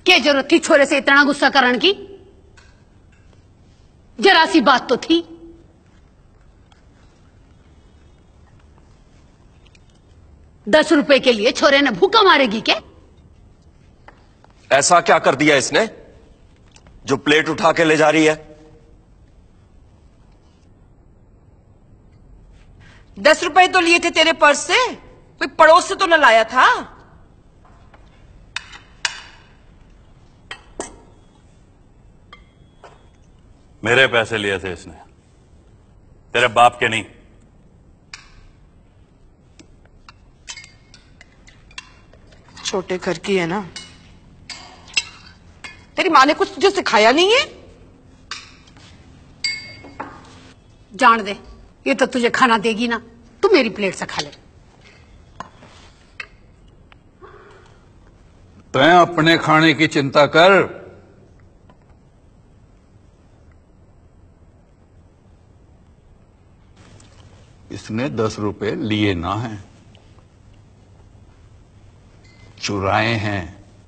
क्या जरूरत थी छोरे से इतना गुस्सा करने की? जरा सी बात तो थी। ₹10 के लिए छोरे ने भूखा मारेगी क्या? ऐसा क्या कर दिया इसने जो प्लेट उठा के ले जा रही है? 10 रुपए तो लिए थे तेरे पर्स से, कोई पड़ोस से तो न लाया था। मेरे पैसे लिए थे इसने, तेरे बाप के नहीं। छोटे घर की है ना, तेरी माँ ने कुछ तुझे सिखाया नहीं है? जान दे, ये तो तुझे खाना देगी ना, तू मेरी प्लेट से खा ले। तैं अपने खाने की चिंता कर। इसने 10 रुपए लिए ना हैं, चुराए हैं।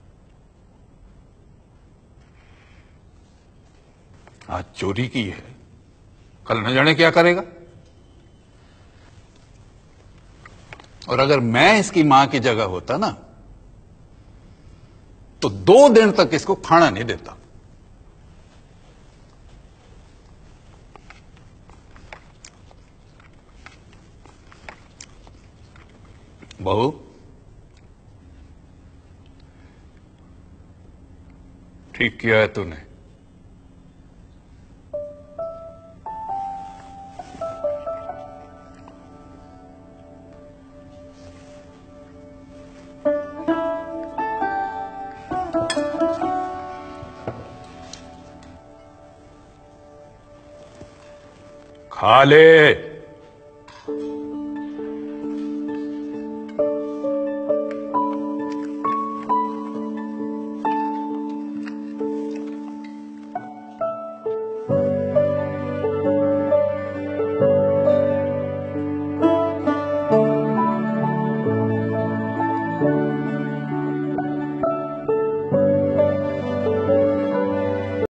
आज चोरी की है, कल न जाने क्या करेगा। और अगर मैं इसकी मां की जगह होता ना, तो 2 दिन तक इसको खाना नहीं देता। बहू, ठीक किया है तूने। खा ले।